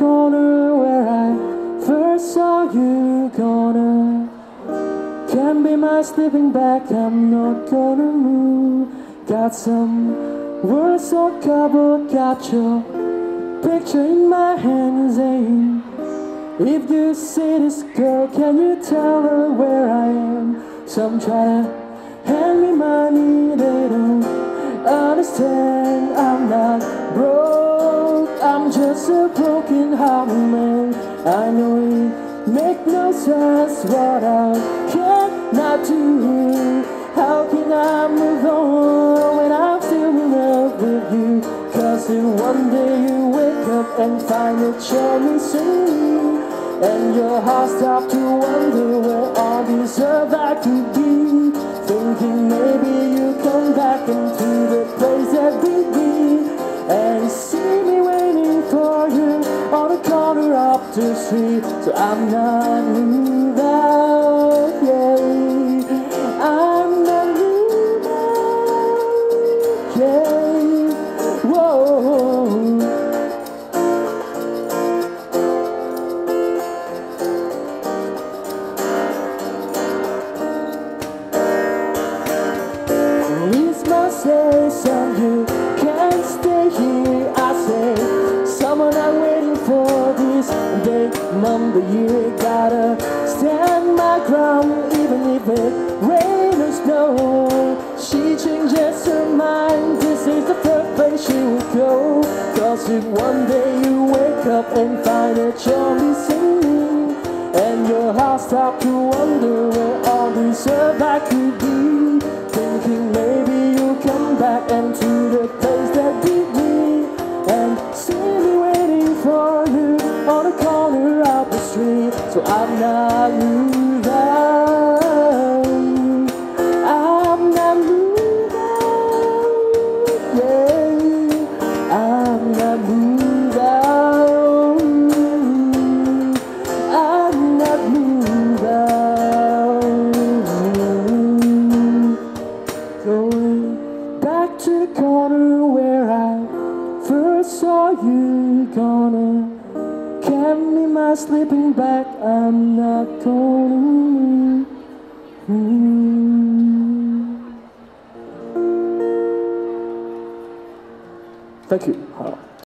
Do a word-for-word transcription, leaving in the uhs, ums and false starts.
corner where I first saw you. Gonna can't be my sleeping bag, I'm not gonna move. Got some words on cardboard, got your picture in my hand saying, if you see this girl, can you tell her where I am? Some try to hand me money, they don't understand. I'm not broke, I'm just a broken hearted man. I know it make no sense what I cannot do. How can I move on when I'm still in love with you? Cause if one day you wake up and find that you're missing, and your heart stops to wonder where all deserve I could be, thinking maybe you come back into the place that we be, and see me waiting for you on the corner of the street. So I'm not moved out, yeah. I'm not moved out, yeah. Whoa. Say some you can't stay here. I say someone I'm waiting for this big number. You gotta stand my ground even if it rain or snow. She changes her mind, this is the first place she will go. Cause if one day you wake up and find that you're missing me, and your heart stops to wonder where all this earth I could be, thinking maybe come back into the place that beat me, and see me waiting for you on the corner of the street. So I'm not moved out, I'm not moved out, yeah. I'm not moved out, I'm not moved out. Going back to the corner where I first saw you. Gonna carry me my sleeping bag, I'm not gonna move. Thank you.